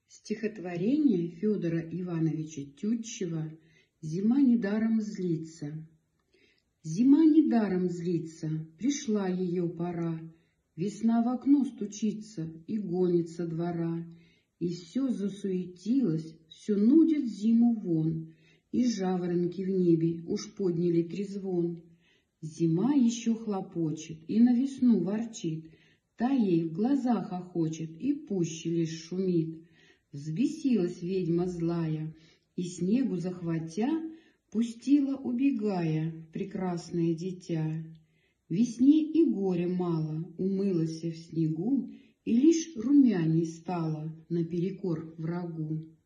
Стихотворение Федора Ивановича Тютчева «Зима недаром злится». Зима недаром злится, пришла ее пора, Весна в окно стучится и гонит со двора, И все засуетилось, все нудит зиму вон, И жаворонки в небе уж подняли трезвон. Зима еще хлопочет и на весну ворчит, Та ей в глазах охочет и пуще лишь шумит. Взбесилась ведьма злая, и снегу захватя, Пустила, убегая, прекрасное дитя. Весне и горя мало, умылась в снегу, И лишь румяней стала наперекор врагу.